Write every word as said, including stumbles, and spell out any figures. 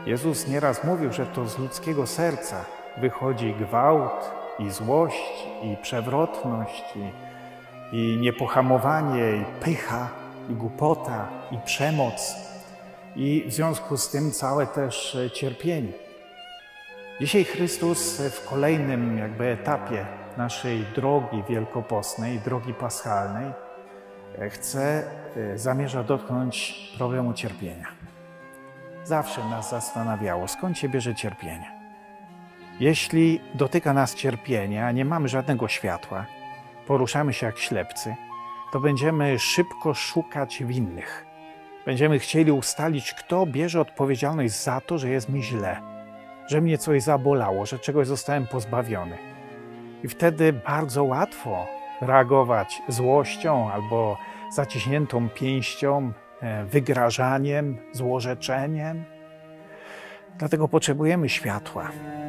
Jezus nieraz mówił, że to z ludzkiego serca wychodzi gwałt i złość, i przewrotność, i, i niepohamowanie, i pycha, i głupota, i przemoc, i w związku z tym całe też cierpienie. Dzisiaj Chrystus w kolejnym jakby etapie naszej drogi wielkopostnej, drogi paschalnej, chce, zamierza dotknąć problemu cierpienia. Zawsze nas zastanawiało, skąd się bierze cierpienie. Jeśli dotyka nas cierpienie, a nie mamy żadnego światła, poruszamy się jak ślepcy, to będziemy szybko szukać winnych. Będziemy chcieli ustalić, kto bierze odpowiedzialność za to, że jest mi źle, że mnie coś zabolało, że czegoś zostałem pozbawiony. I wtedy bardzo łatwo reagować złością albo zaciśniętą pięścią, wygrażaniem, złorzeczeniem. Dlatego potrzebujemy światła.